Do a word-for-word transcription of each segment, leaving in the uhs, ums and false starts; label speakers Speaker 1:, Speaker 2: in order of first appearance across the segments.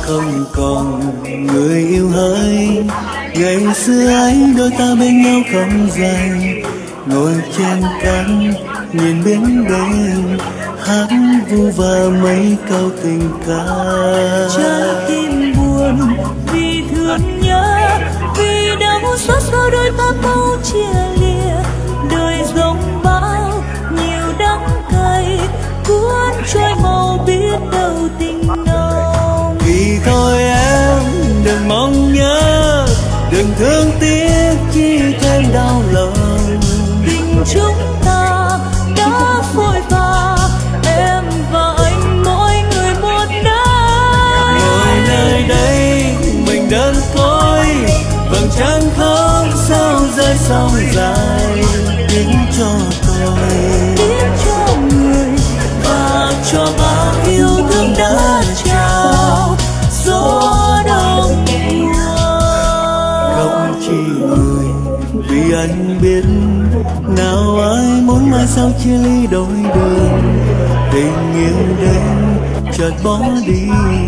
Speaker 1: không còn người yêu hỡi. Ngày xưa ấy đôi ta bên nhau không dày, ngồi trên cánh nhìn biển đêm, hát vu vơ mấy câu tình ca.
Speaker 2: Trái tim buồn vì thương nhớ, vì đau xót sao đôi ta mau chia lìa. Đời giống bão nhiều đắng cay, cuốn trôi màu biết đâu tình nồng.
Speaker 1: Thì thôi em đừng mong nhớ, đừng thương tiếc chi thêm đau lòng.
Speaker 2: Tình chúng ta đã vội vã, em và anh mỗi người một nơi.
Speaker 1: Ngồi nơi đây mình đơn côi, vầng trăng không sao rơi sóng dài. Tiếng cho tôi,
Speaker 2: Tiếng cho người và cho bao yêu thương đã trao gió đông mùa.
Speaker 1: không chỉ người, vì anh biết nào ai muốn mai sau chia ly đôi đường. Tình yêu đến chợt bỏ đi,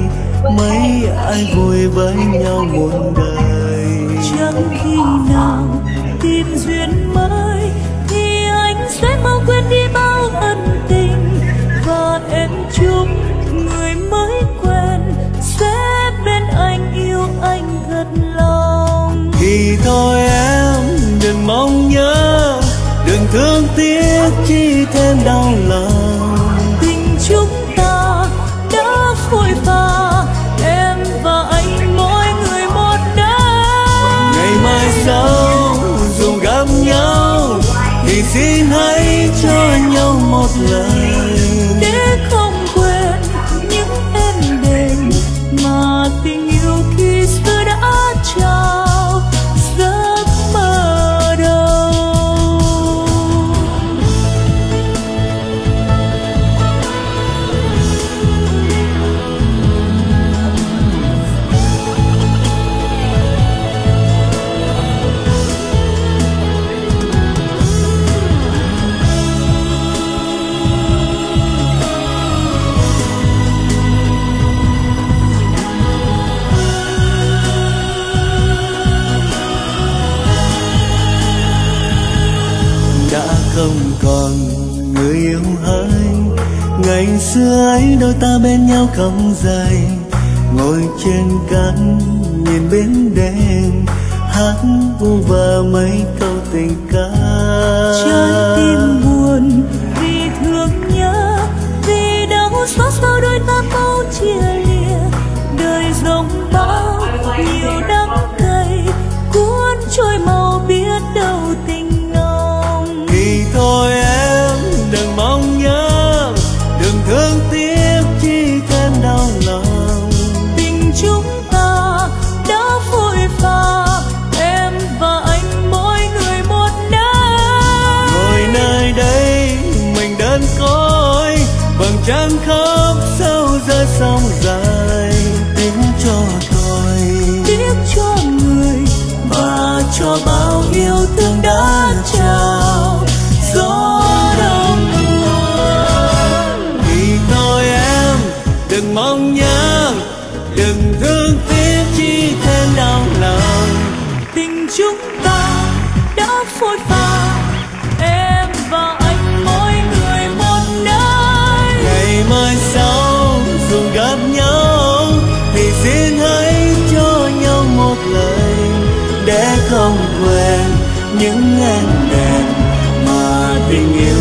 Speaker 1: mấy ai vui với nhau muôn đời.
Speaker 2: Chẳng khi nào tìm duyên mới thì anh sẽ mau quên đi bao ân tình, và em chúc người mới quen sẽ bên anh yêu anh thật lòng.
Speaker 1: Thì thôi em đừng mong nhớ, đừng thương tiếc chi thêm đau lòng.
Speaker 2: Tình chúng ta đã vội vã, em và anh mỗi người một nơi.
Speaker 1: Ngày mai sau dù gặp nhau thì xin hãy cho nhau một lời,
Speaker 2: để không quên những êm đềm mà tình yêu khi xưa đã trao giấc mơ đầu.
Speaker 1: đã không còn người yêu hỡi. Ngày xưa ấy đôi ta bên nhau không dày, ngồi trên cánh nhìn biển đêm, hát vu vơ mấy câu tình ca.
Speaker 2: Trái tim buồn vì thương nhớ, vì đau xót sao đôi ta mau chia lìa. Đời giống bão nhiều đắng cay, cuốn trôi màu biết đâu tình nồng.
Speaker 1: Thì thôi em đừng mong nhớ, đừng thương tiếc chi thêm đau lòng.
Speaker 2: Tình chúng ta đã vội vã, em và anh mỗi người một nơi.
Speaker 1: Ngồi nơi đây mình đơn côi, vầng trăng khóc sâu rơi sóng dài. Tiếng cho tôi,
Speaker 2: Tiếc cho người
Speaker 1: và cho bao yêu thương đã trao gió đông mùa. Thì thôi em đừng mong nhớ, đừng thương tiếc chi thêm đau lòng.
Speaker 2: tình chúng ta đã vội vã, em và anh mỗi người một nơi.
Speaker 1: Ngày mai sau dù gặp nhau thì xin hãy cho nhau một lời, để không quên những êm đềm mà tình yêu